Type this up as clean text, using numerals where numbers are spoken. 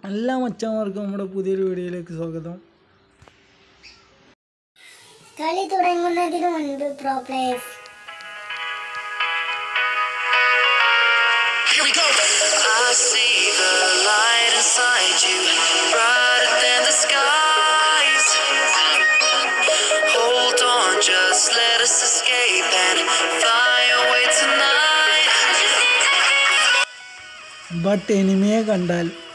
എല്ലാ മച്ചന്മാർക്കും നമ്മുടെ പുതിയൊരു വീഡിയോയിലേക്ക് സ്വാഗതം. കളി തുടങ്ങുന്നതിന് മുൻപ് pro players I see the light inside you, brighter than the skies. Hold on, just let us escape and fly away tonight. But എനിമിയെ കണ്ടാൽ